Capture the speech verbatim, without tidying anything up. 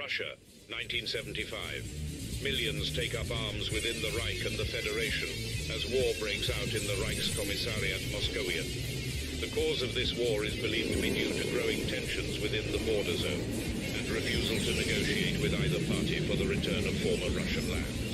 Russia, nineteen seventy-five. Millions take up arms within the Reich and the Federation as war breaks out in the Reichskommissariat Moscowian. The cause of this war is believed to be due to growing tensions within the border zone and refusal to negotiate with either party for the return of former Russian land.